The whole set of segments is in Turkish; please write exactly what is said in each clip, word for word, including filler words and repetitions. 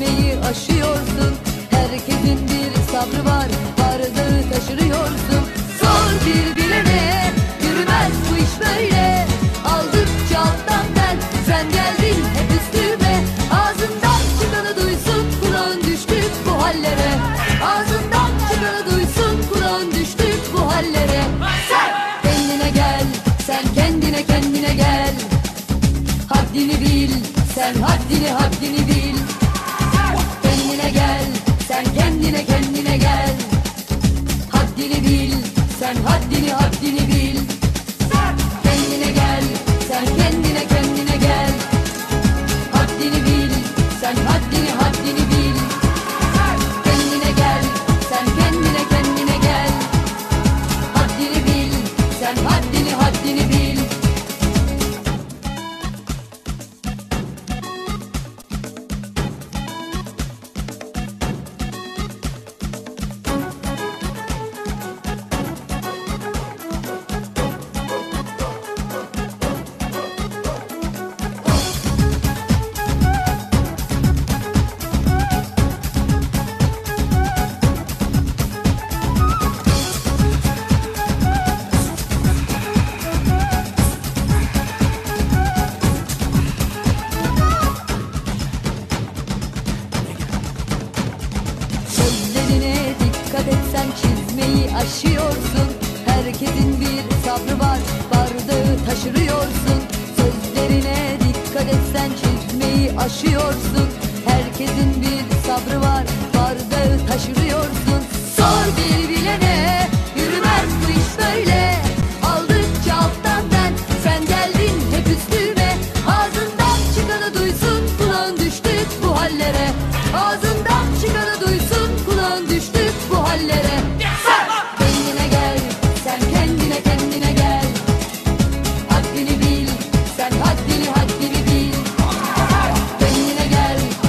çizmeyi aşıyorsun. Herkesin bir sabrı var, bardağı taşırıyorsun. Zor bir bilene, yürümez bu iş böyle. Aldıkça alttan ben, sen geldin hep üstüme. Ağzından çıkanı duysun, kulağın düştük bu hallere. Ağzından çıkanı duysun, kulağın düştük bu hallere. Sen kendine gel, sen kendine kendine gel. Haddini bil, sen haddini haddini bil. Kendine gel, sen kendine kendine gel. Haddini bil, sen haddini haddini bil. Kendine gel, sen kendine kendine gel. Haddini bil, sen haddini haddini bil. Kendine gel, sen kendine kendine gel. Haddini bil, sen haddini haddini bil. Sözlerine dikkat et, sen çizmeyi aşıyorsun. Herkesin bir sabrı var, bardağı taşırıyorsun. Sözlerine dikkat et, sen çizmeyi aşıyorsun. Herkesin bir sabrı var, bardağı taşırıyorsun. Zor bir bilene, yürümez bu iş böyle. Aldıkça alttan ben, sen geldin hep üstüme. Ağzından çıkanı duysun, kulağın düştük bu hallere. Ağzından çıkanı duysun, kulağın düştük bu hallere. Sen kendine gel, sen kendine kendine gel. Haddini bil, sen haddini haddini bil. Kendine gel,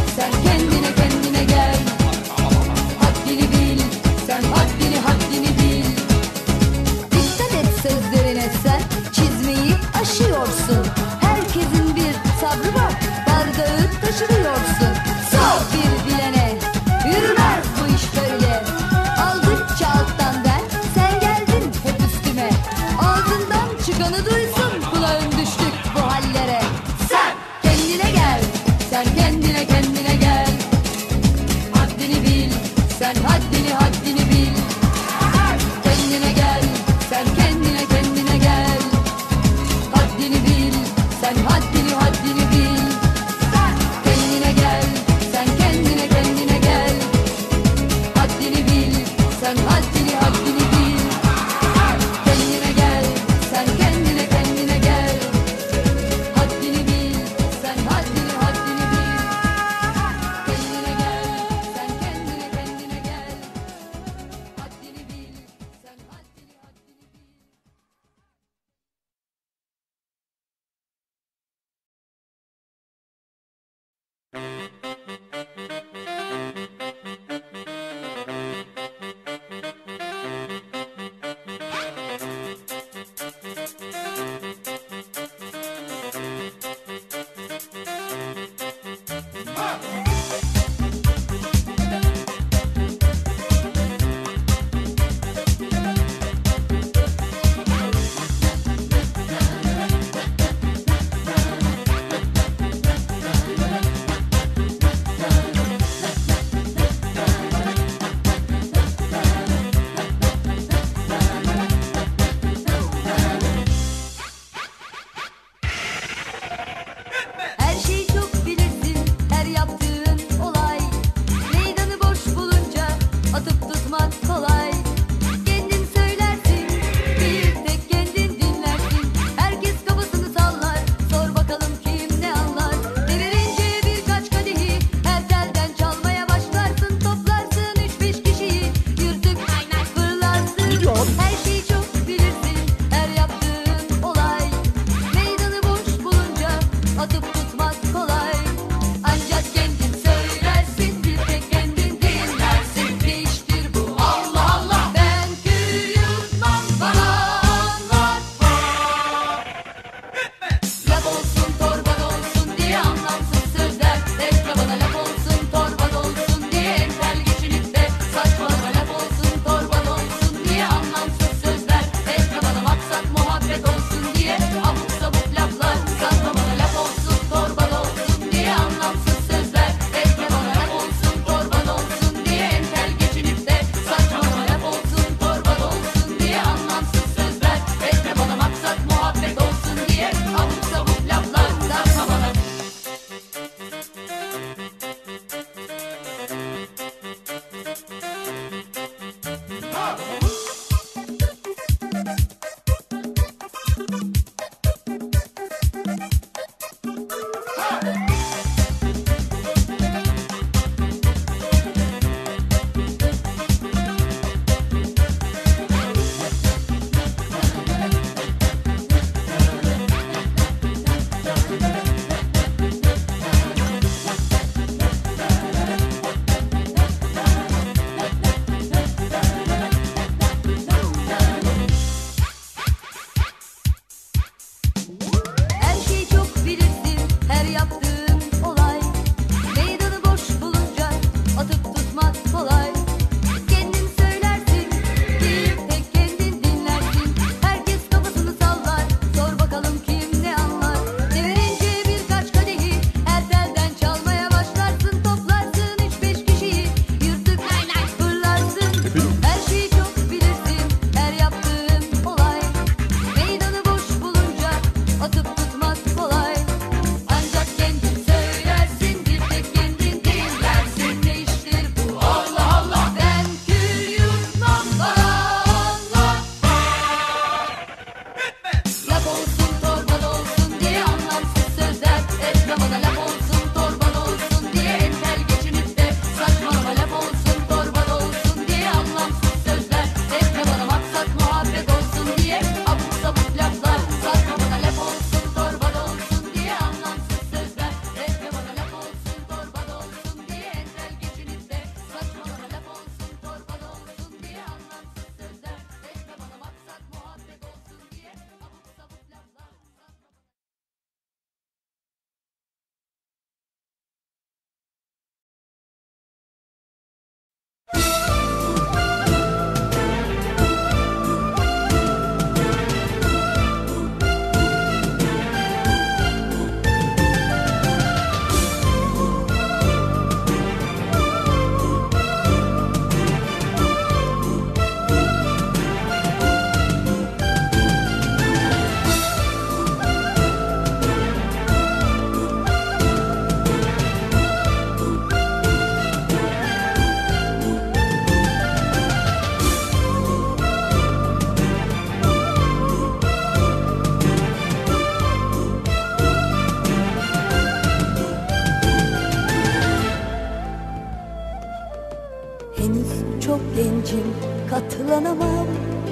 çok gencim, katlanamam.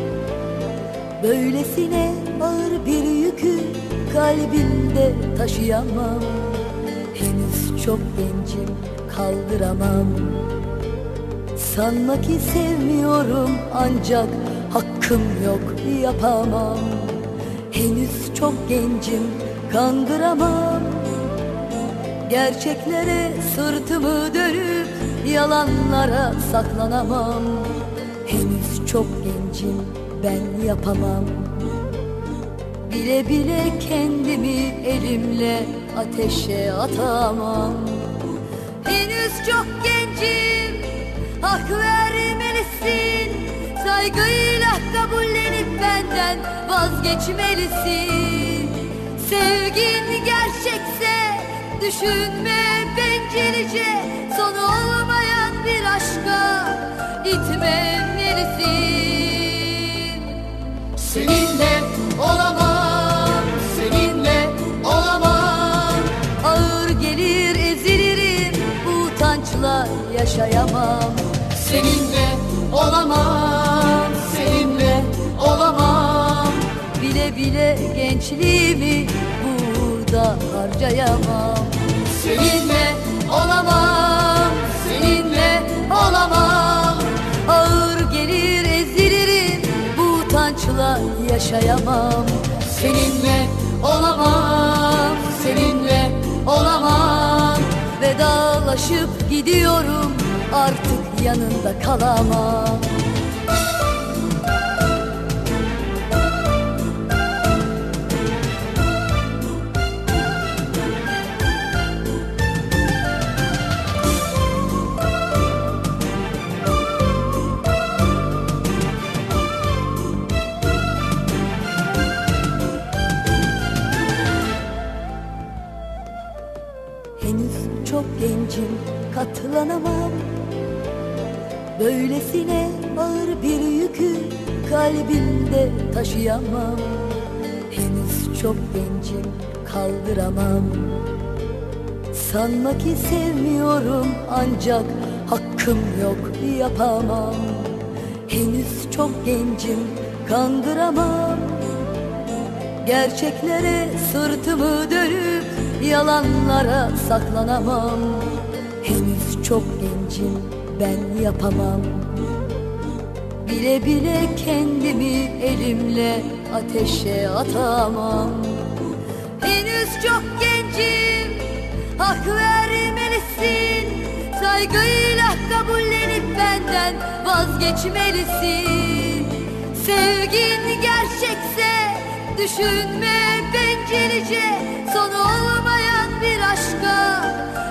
Böylesine ağır bir yükü kalbimde taşıyamam. Henüz çok gencim, kaldıramam. Sanma ki sevmiyorum, ancak hakkım yok, yapamam. Henüz çok gencim, kandıramam. Gerçeklere sırtımı dönüp yalanlara saklanamam. Henüz çok gencim, ben yapamam. Bile bile kendimi elimle ateşe atamam. Henüz çok gencim, hak vermelisin. Saygıyla kabullenip benden vazgeçmelisin. Sevgin gerçekse düşünme bencilce, sonu olmayan bir aşka itmemelisin. Seninle olamam, seninle olamam. Ağır gelir, ezilirim, bu utançla yaşayamam. Seninle olamam, seninle olamam. Bile bile gençliğimi burada harcayamam. Seninle olamam, seninle olamam. Ağır gelir, ezilirim, bu utançla yaşayamam. Seninle olamam, seninle olamam. Vedalaşıp gidiyorum, artık yanında kalamam. Henüz çok gencim, katlanamam. Böylesine ağır bir yükü kalbimde taşıyamam. Henüz çok gencim, kaldıramam. Sanma ki sevmiyorum, ancak hakkım yok, yapamam. Henüz çok gencim, kandıramam. Gerçeklere sırtımı dönüp yalanlara saklanamam. Henüz çok gencim, ben yapamam. Bile bile kendimi elimle ateşe atamam. Henüz çok gencim, hak vermelisin. Saygıyla kabullenip benden vazgeçmelisin. Sevgin gerçekse düşünme bencilce, sonu olmayan bir aşka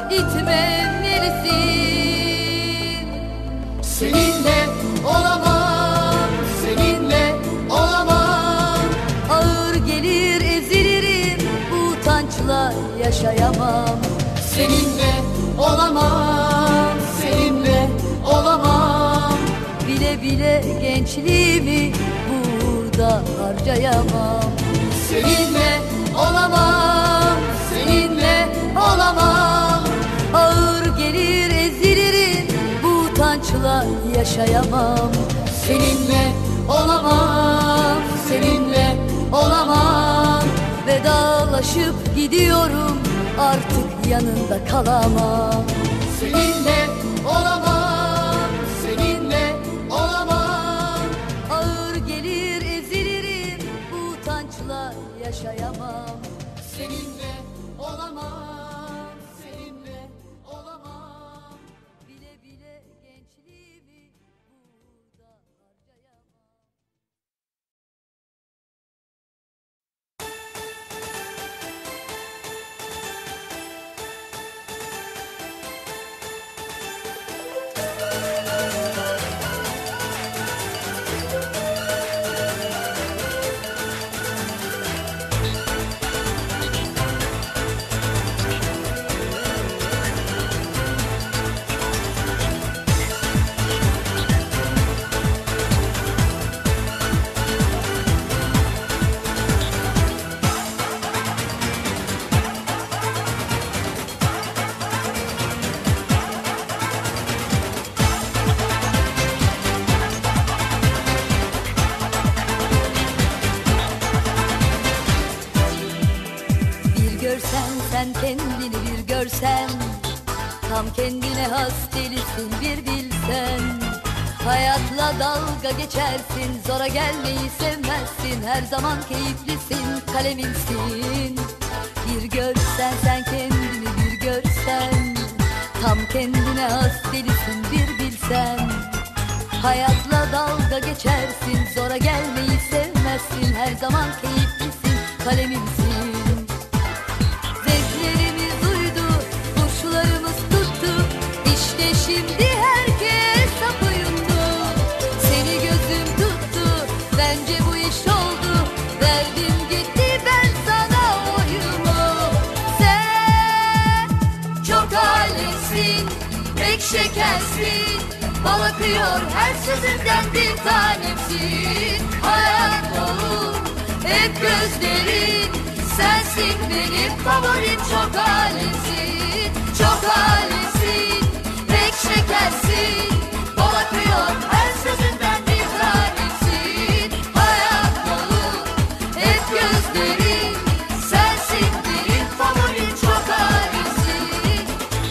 itmemelisin. Seninle olamam, seninle olamam. Ağır gelir, ezilirim, bu utançla yaşayamam. Seninle olamam, seninle olamam. Bile bile gençliğimi burada harcayamam. Seninle olamam, seninle olamam. Ağır gelir, ezilirim, bu utançla yaşayamam. Seninle olamam, seninle olamam. Vedalaşıp gidiyorum, artık yanında kalamam. Seninle olamam, seninle olamam. Ağır gelir, ezilirim, bu utançla yaşayamam. Seninle olamam, seninle olamam. Bile bile gençliğimi burada harcayamam. Tam kendine has delisin bir bilsen. Hayatla dalga geçersin, zora gelmeyi sevmezsin. Her zaman keyiflisin, kalemimsin. Bir görsen sen kendini bir görsen. Tam kendine has delisin bir bilsen. Hayatla dalga geçersin, zora gelmeyi sevmezsin. Her zaman keyiflisin, kalemimsin. Zevklerimiz uydu, burçlarımız tuttu. İşte şimdi herkes sap oyundu. Seni gözüm tuttu, bence bu iş oldu. Verdim gitti ben sana oyumu. Sen çok alemsin, pek şekersin. Bal akıyor her sözünden bir tanemsin. Hayat dolu hep gözlerin. Sensin benim favorim, çok alemsin. Çok alemsin, pek şekersin. Bal akıyor her sözünden bir tanemsin. Hayat dolu hep gözlerin. Sensin benim favorim, çok alemsin.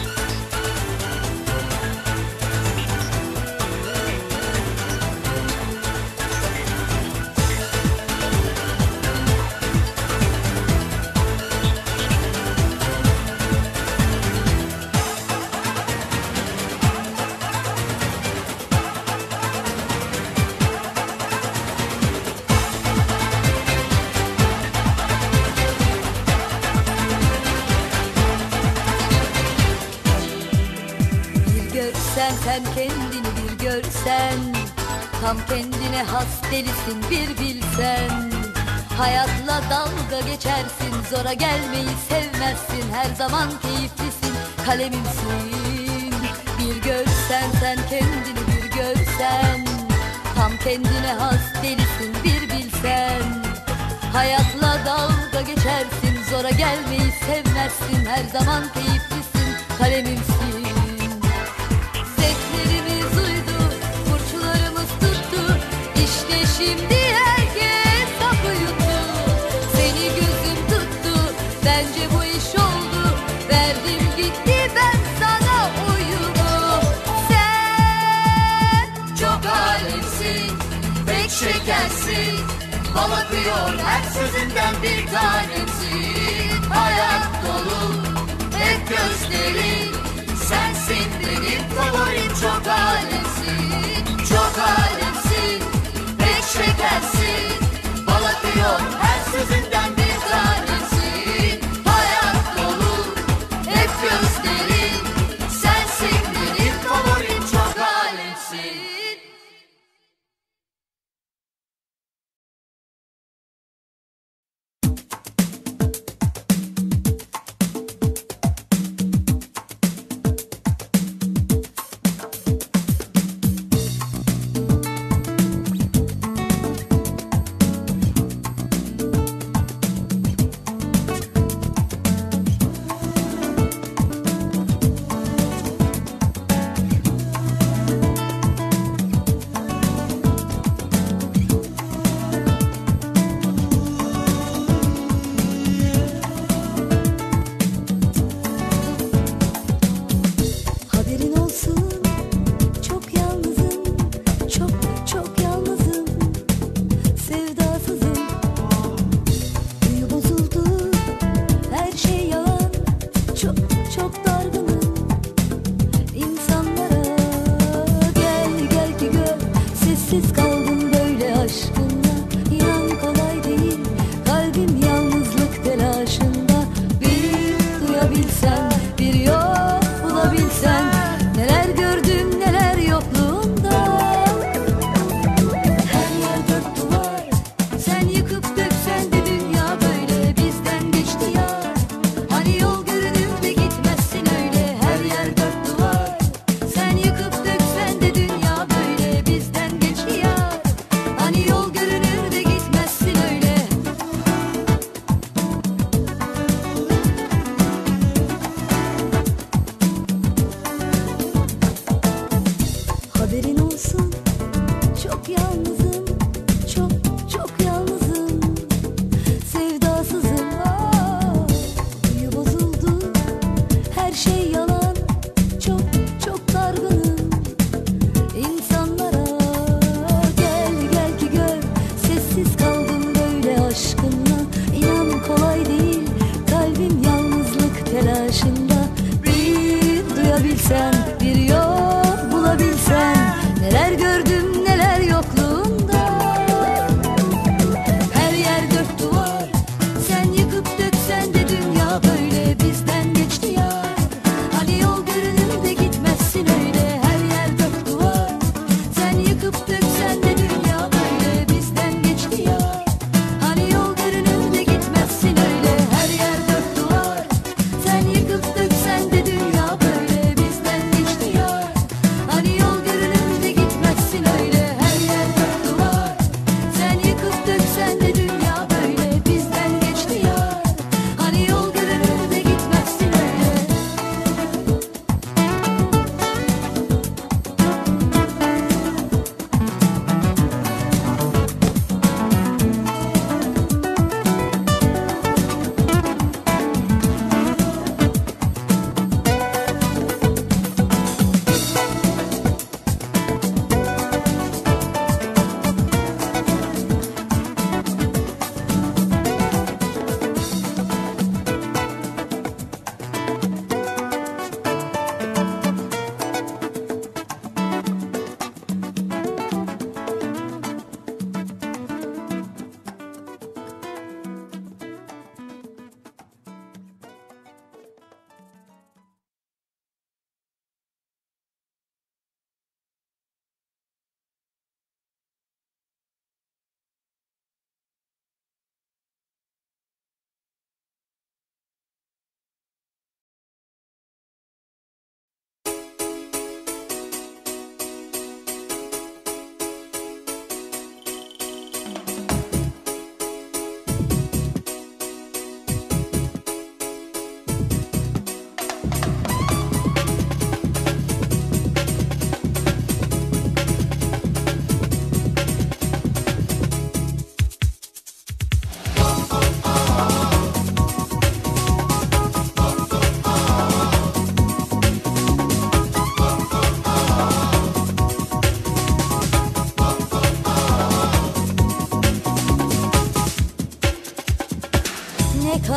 Bir görsen sen kendini bir görsen. Tam kendine has delisin bir bilsen. Hayatla dalga geçersin, zora gelmeyi sevmezsin. Her zaman keyiflisin, kalemimsin. Bir görsen sen kendini bir görsen. Tam kendine has delisin bir bilsen. Hayatla dalga geçersin, zora gelmeyi sevmezsin. Her zaman keyiflisin, kalemimsin. Zevklerimiz uydu, burçlarımız tuttu. İşte şimdi herkes sap uyudu. Seni gözüm tuttu, bence bu iş oldu. Verdim gitti ben sana oyumu. Sen çok alemsin, pek şekersin. Bal akıyor her sözünden bir tanemsin. Hayat dolu hep gözlerin. Sensin benim favorim, çok alemsin. Çok alemsin, pek şekersin. Bal akıyor her sözünden bir tanemsin. Hayat dolu hep gözlerin. Sensin benim favorim, çok alemsin.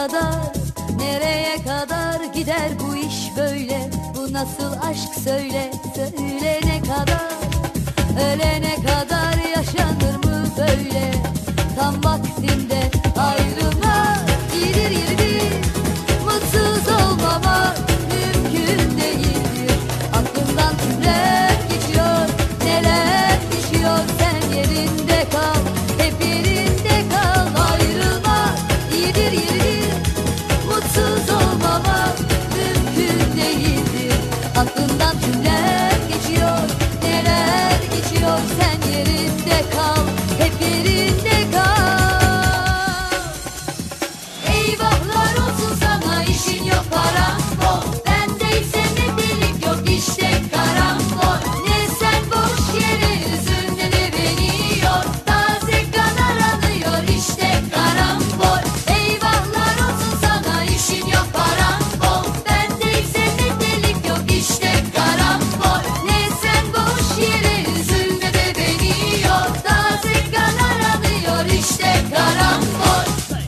kadar, nereye kadar gider bu iş böyle? Bu nasıl aşk söyle, söyle ne kadar? Ölene kadar yaşanır mı böyle? Tam vaktinde ayrılmak iyidir iyidir. Mutsuz olmamak mümkün değildir. Aklımdan kimler geçiyor, neler düşüyor. Sen yerinde kal, hep yerinde kal. Ayrılmak iyidir iyidir. Mutsuz olmamak mümkün değildir. Aklımdan kimler geçiyor, neler geçiyor. Sen yerinde kal, hep yerinde kal. Eyvahlar olsun sana, işin yok paran bol. Bendeyse ne delik yok, işte karambol. Ne sen boş yere üzül, ne de beni yor. Taze kan aranıyor, işte karambol. Eyvahlar olsun sana, işin yok paran bol. Bendeyse ne delik yok, işte karambol. Ne sen boş yere üzül, ne de beni yor. Taze kan aranıyor, işte karambol.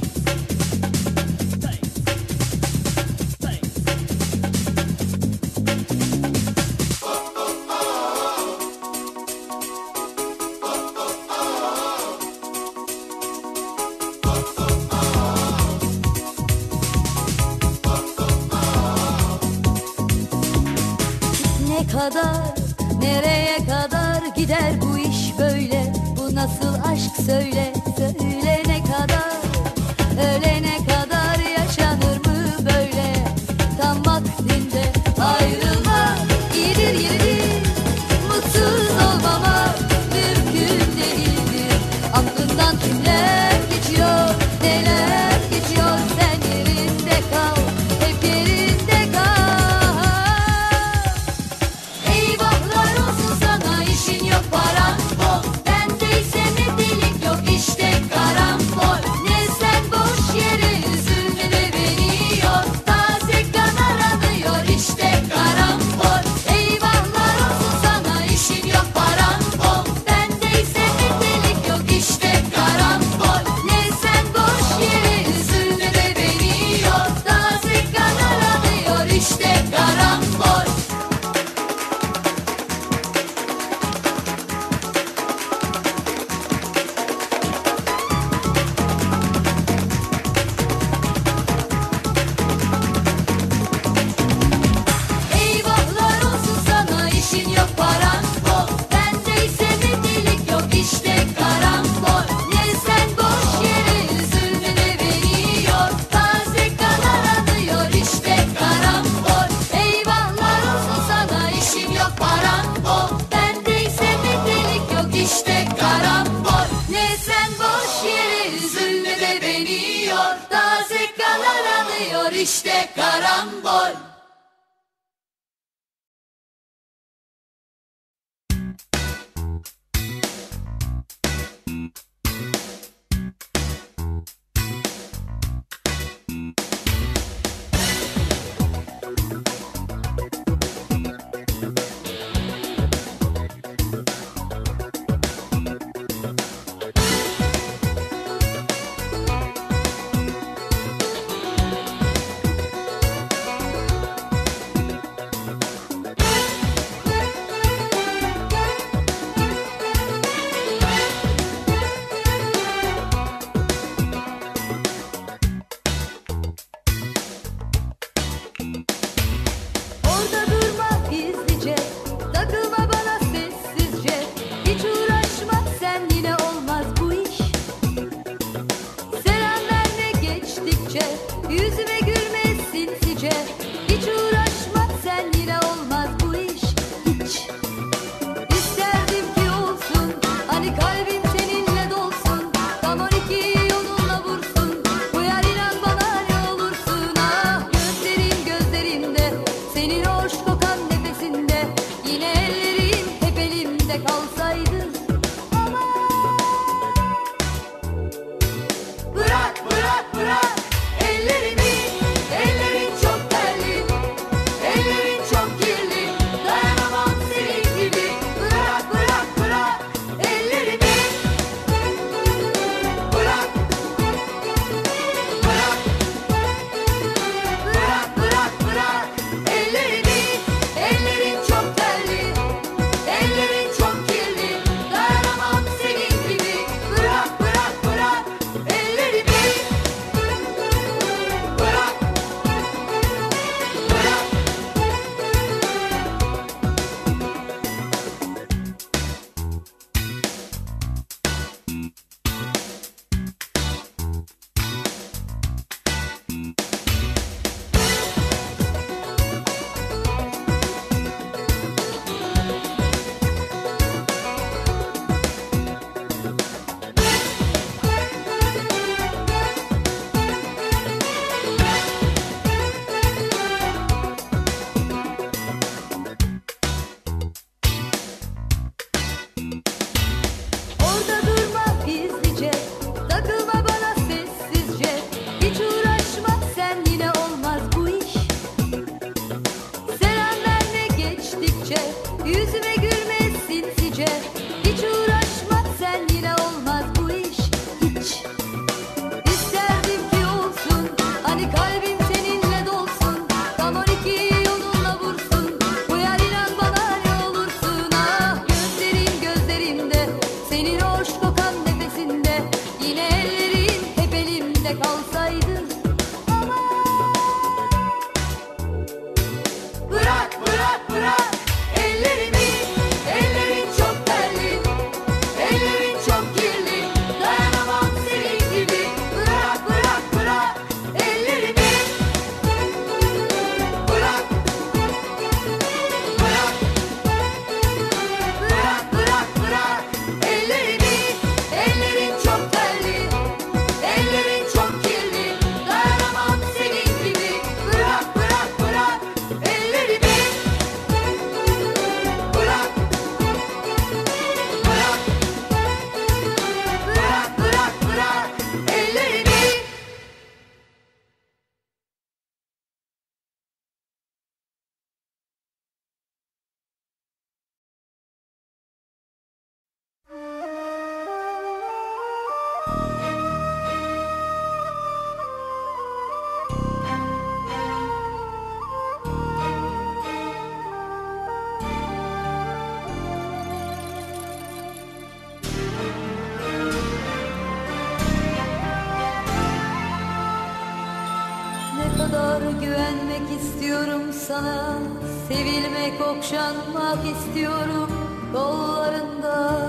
Ne kadar, nereye kadar gider bu iş böyle? Bu nasıl aşk söyle, söyle ne kadar? Ölene kadar yaşanır mı böyle? Tam vaktinde ayrılmak iyidir iyidir. Mutsuz olmamak mümkün değildir. Aklından kimler geçiyor, neler geçiyor. Sen yerinde kal, hep yerinde kal. Eyvahlar olsun sana, işin yok paran bol. Bendeyse ne delik yok, işte karambol. Ne sen boş yere üzül, ne de beni yor. Taze kan aranıyor, işte karambol. Eyvahlar olsun sana, işin yok paran bol. Bendeyse ne delik yok, işte karambol. Ne sen boş yere üzül, ne de beni yor. Taze kan aranıyor, işte karambol. Eyvahlar olsun sana, işin yok paran bol. Bendeyse ne delik yok, işte karambol. Ne sen boş yere üzül, ne de beni yor. Taze kan aranıyor, işte karambol. Eyvahlar olsun sana, işin yok paran bol. Bendeyse ne delik yok, işte karambol. Ne sen boş yere üzül, ne de beni yor. Taze kan aranıyor, işte karambol. Orada durma gizlice, takılma bana sessizce. Hiç uğraşma sen, yine olmaz bu iş. Selam verme geçtikçe, yüzüme gülme sinsice. Hiç uğraşma sen, yine olmaz bu iş. Hiç. İsterdim ki olsun, hani kalbim seninle dolsun. Tam on iki yolunla vursun, uyar inan bana ne olursun. Ah gözlerin gözlerimde, senin hoş kokan nefesinde. Yine ellerin hep elimde kalsaydı. Ama bırak bırak bırak ellerimi, ellerin çok terli, ellerin çok kirli. Dayanamam senin gibi. Bırak bırak bırak ellerimi, bırak bırak güvenmek istiyorum sana, sevilmek, okşanmak istiyorum kollarında.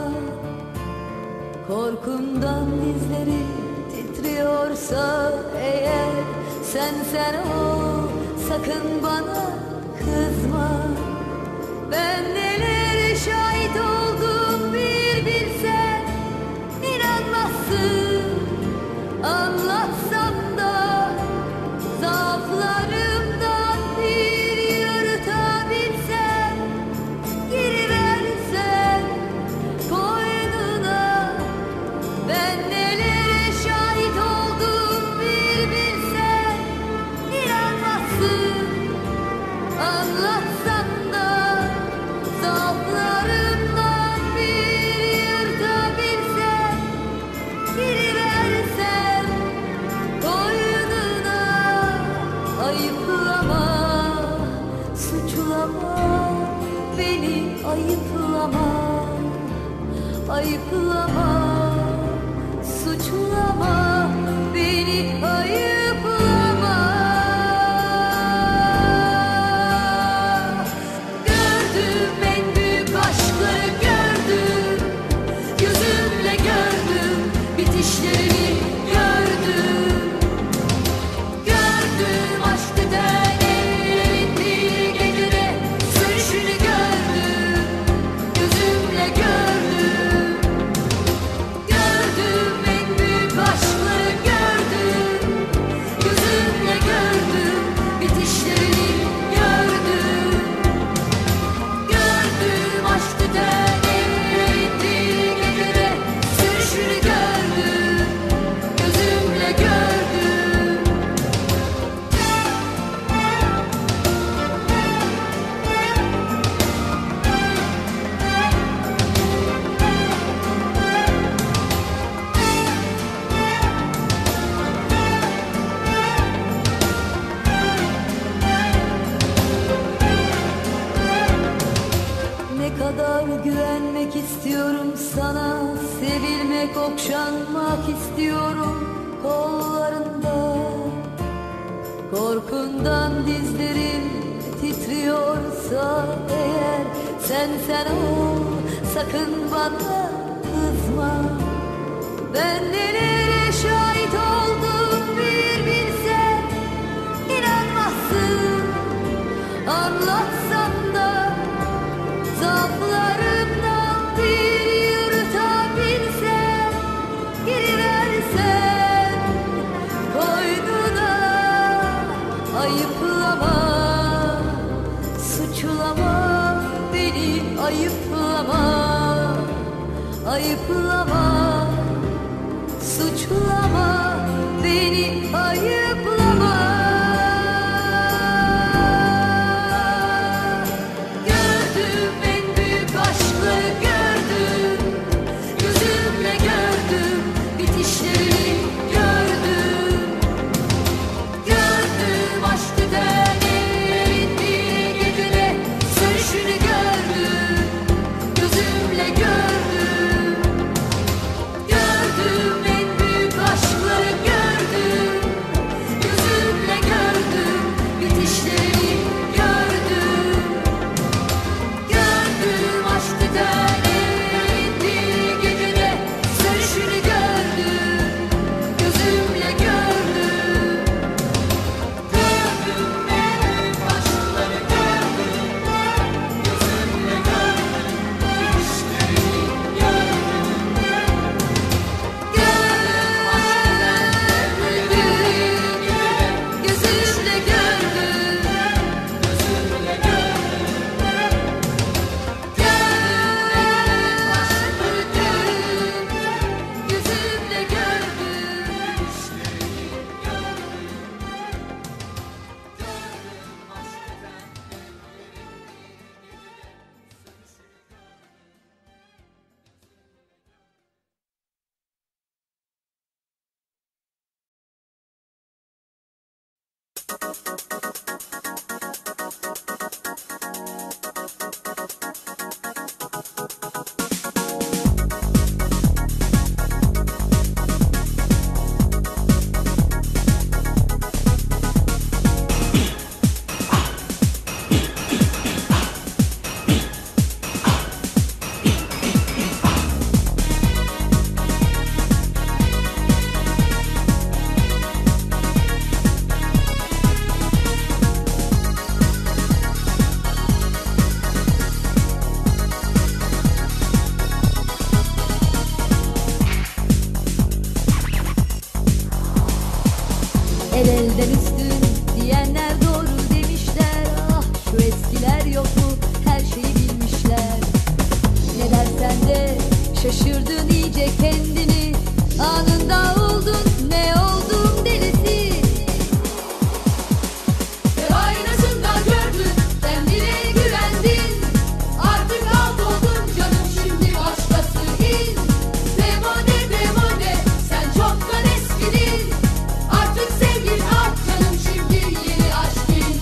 Korkumdan dizleri titriyorsa eğer, sen sen ol, sakın bana kızma. Ben nelere şahit oldum bir bilsen, inanmazsın. Anlatsam da zaaflarımdan bir yırtabilsem, giriversen koynuna. Ben nelere şahit oldum bir bilsen, inanmazsın. Anlatsam da zaaflarımdan bir yırtabilsem, giriversen koynuna. Ayıplama, suçlama beni, ayıplama. Ayıplama, suçlama beni, ayıplama. Gördüm en büyük aşkları, gördüm. Gözümle gördüm, bitişlerini gördüm. Gördüm aşk eden ellerin bir gecede sürüşünü gördüm. Gözümle gördüm. Gördüm en büyük aşkları, gördüm. Gözümle gördüm, bitişlerini gördüm. Gördüm aşk eden ellerin bir gecede sürüşünü gördüm. Gözümle gördüm. Ne kadar güvenmek istiyorum sana, sevilmek, okşanmak istiyorum kollarında. Korkundan dizlerim titriyorsa eğer, sen sen ol, sakın bana kızma. Ben nelere şahit oldum bir bilsen, inanmazsın. Anlatsam da zaaflarımdan bir yırtabilsem, giriversen koynuna. Ayıplama, suçlama beni, ayıplama. Ayıplama, suçlama beni, ayıplama. Gördüm en büyük aşkları, gördüm. Gözümle gördüm, bitişlerini gördüm. Gördüm aşk eden ellerin bir gecede sürüşünü gördüm. Gözümle gördüm. Gördüm en büyük aşkları, gördüm. Şaşırdın iyice kendini, anında oldun ne oldum delisi. Ve aynasında gördün, kendine güvendin. Artık alt oldun canım, şimdi başkası in. Demode demode, sen çoktan eskidin. Artık sevgin alt canım, şimdi yeni aşk in.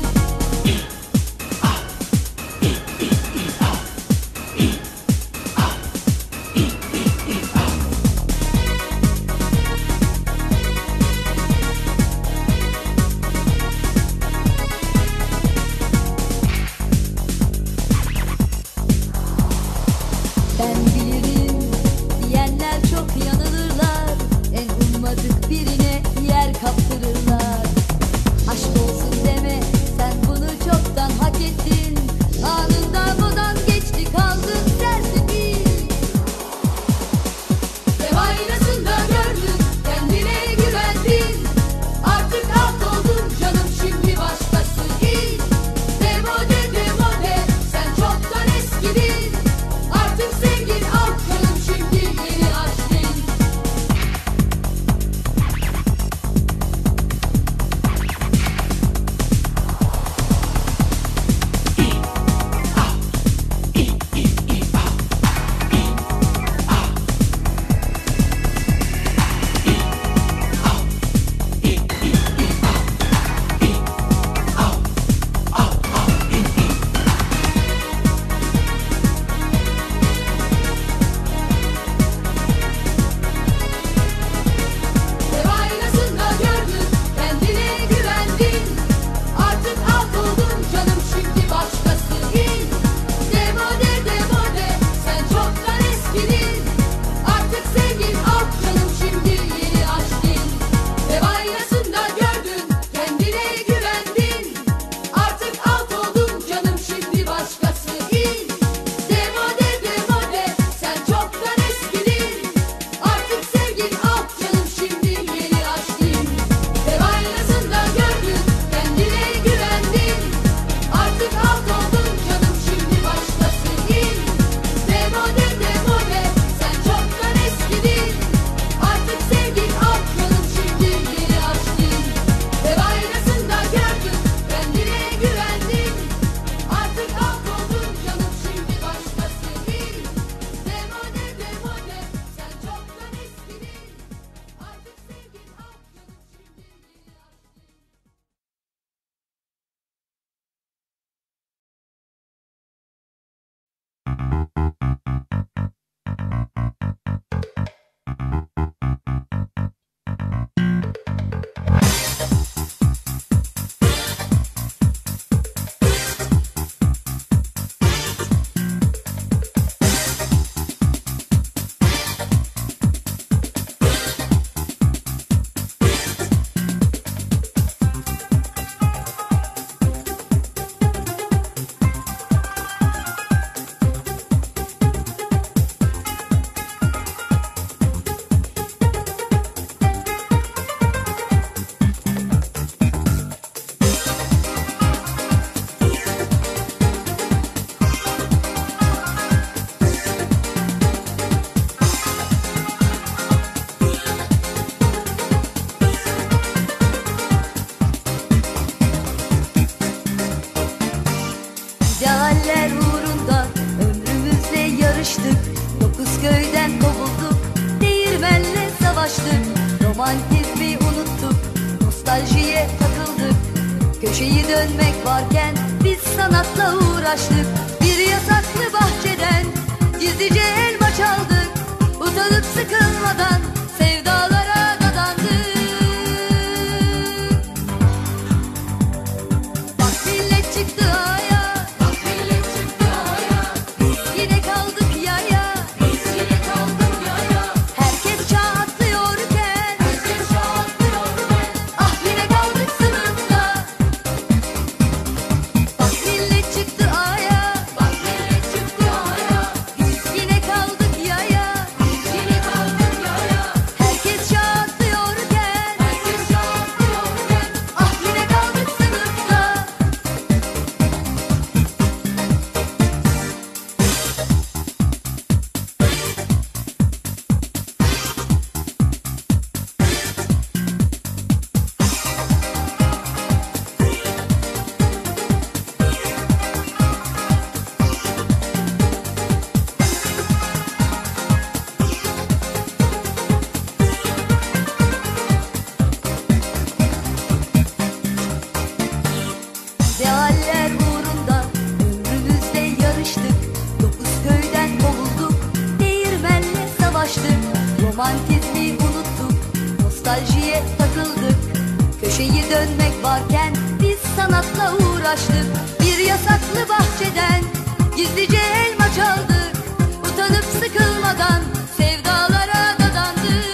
Ben bilirim diyenler çok yanılırlar. En ummadık birine yer kaptırırlar. Aşk olsun deme, sen bunu çoktan hak ettin. Anında modan geçti, kaldın sersefil. Ve aynasında gördün, kendine güvendin. Artık alt oldun canım, şimdi başkası in. Demode demode, sen çoktan eskidin. Artık sevgin alt canım, şimdi yeni aşk in. Ve aynasında gördün, kendine güvendin. Artık alt oldun canım, şimdi başkası in. Demode demode, sen çoktan eskidin. Artık sevgin alt canım, şimdi yeni aşk in. Ve aynasında gördün, kendine güvendin. Artık alt oldun canım, şimdi başkası in. Demode demode, sen çoktan eskidin. Artık sevgin alt canım, şimdi yeni aşk in. Ve aynasında gördün, kendine güvendin. Artık alt oldun canım, şimdi başkası in. Demode demode, sen çoktan eskidin. Artık sevgin alt canım, şimdi yeni aşk in. Ve aynasında gördün, kendine güvendin. Artık alt oldun canım, şimdi başkası in. Demode demode, sen çoktan eskidin. Artık sevgin alt canım, şimdi yeni aşk in. İdealler uğrunda ömrümüzle yarıştık. Dokuz köyden kovulduk, değirmenle savaştık. Romantizmi unuttuk, nostaljiye takıldık. Köşeyi dönmek varken biz sanatla uğraştık. Bir yasaklı bahçeden gizlice elma çaldık. Utanıp sıkılmadan sevdalara dadandık. Bak millet çıktı aya, Bak millet çıktı aya, yine kaldık yaya. biz yine kaldık yaya. Herkes çağ atlıyorken, Herkes rahatlıyorken, ah yine kaldık sınıfta. Bak millet çıktı aya, bak millet çıktı aya, Romantizmi unuttuk, nostaljiye takıldık. Köşeyi dönmek varken biz sanatla uğraştık. Bir yasaklı bahçeden gizlice elma çaldık. Utanıp sıkılmadan sevdalara dadandık.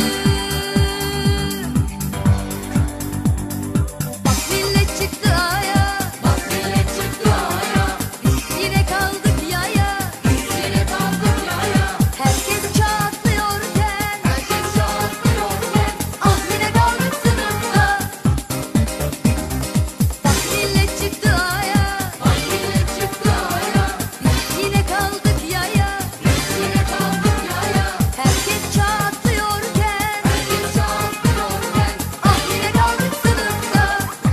Bak millet çıktı aya, Bak millet çıktı aya, biz yine kaldık yaya. biz yine kaldık yaya. Herkes çağ atlıyorken, Herkes çağırıyorken, ah yine kaldık sınıfta. Bak millet çıktı aya, bak millet çıktı aya, biz yine kaldık yaya. biz yine kaldık yaya. Herkes çağ atlıyorken, Herkes çağırıyorken, ah yine kaldık sınıfta.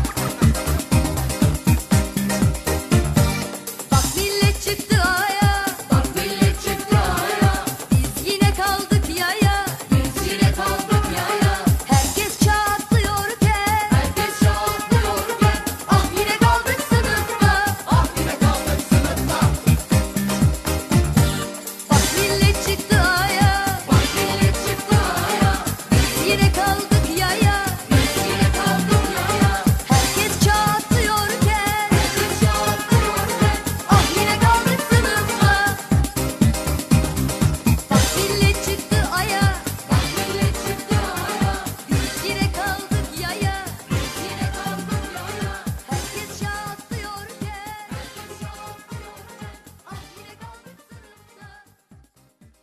Bak millet çıktı aya, bak millet çıktı aya, biz yine kaldık yaya. biz yine kaldık yaya. Herkes çağ atlıyorken, Herkes çağırıyorken, ah yine kaldık sınıfta. ah yine kaldık sınıfta. Bak millet çıktı aya, Bak millet çıktı aya, biz yine kaldık yaya. biz yine kaldık yaya. Herkes çağ atlıyorken, Herkes çağırıyorken, ah yine kaldık sınıfta. Bak millet çıktı aya, bak millet çıktı aya, biz yine kaldık yaya. biz yine kaldık yaya. Herkes çağ atlıyorken, ah yine kaldık sınıfta.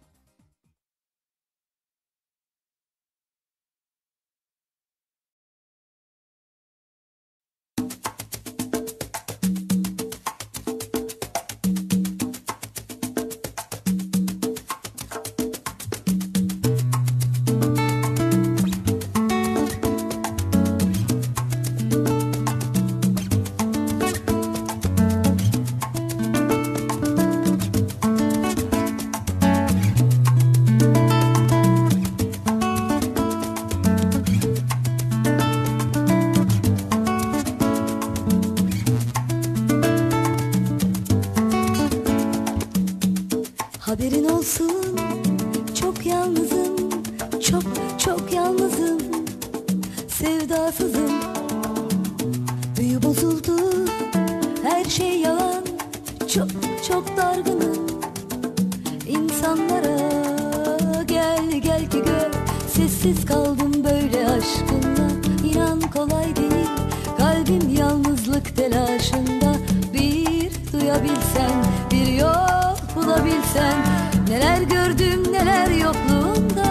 Haberin olsun, çok yalnızım, çok çok yalnızım, sevdasızım. Büyü bozuldu, her şey yalan, çok çok dargınım. İnsanlara gel gel ki gör, sessiz kaldım böyle aşkınla. İnan kolay değil, kalbim yalnızlık telaşında. Bir duyabilsen, bir yol bulabilsen, neler gördüm neler yokluğunda.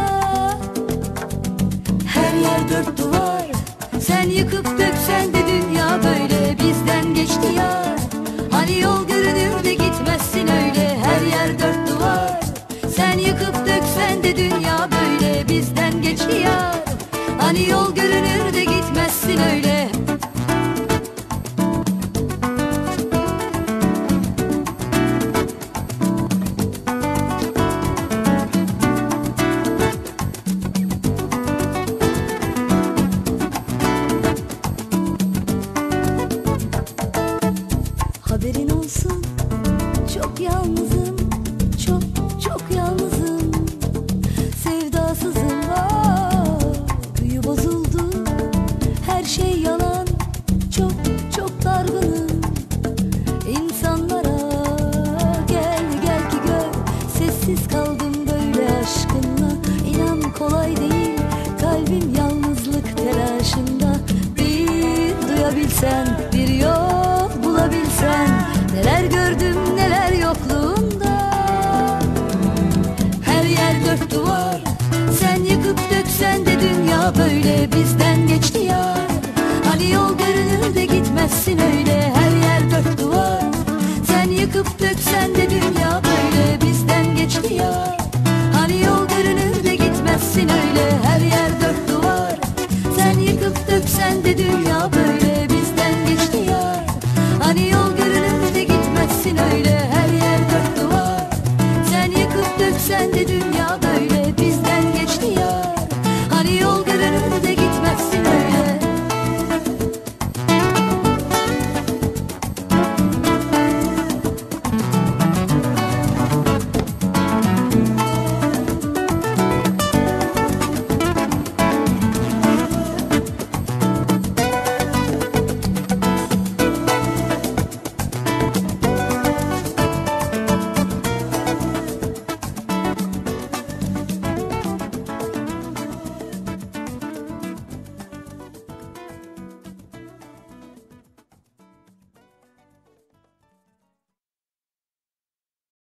Her yer dört duvar, sen yıkıp döksen de dünya böyle bizden geçti ya. Hani yol görünür de gitmezsin öyle. Her yer dört duvar, sen yıkıp döksen de dünya böyle bizden geçti ya. Hani yol görünür de gitmezsin öyle. Haberin olsun, çok yalnızım, çok çok yalnızım, sevdasızım. Aa, büyü bozuldu, her şey yalan, çok çok dargınım. İnsanlara gel gel ki gör, sessiz kaldım böyle aşkınla. İnan kolay değil, kalbim yalnızlık telaşında. Bir duyabilsen, bir yol bulabilsen, neler gördüm neler yokluğunda. Her yer dört duvar, sen yıkıp döksen de dünya böyle bizden geçti ya. Hani yol görünür de gitmezsin öyle. Her yer dört duvar, sen yıkıp döksen de dünya böyle bizden geçti ya.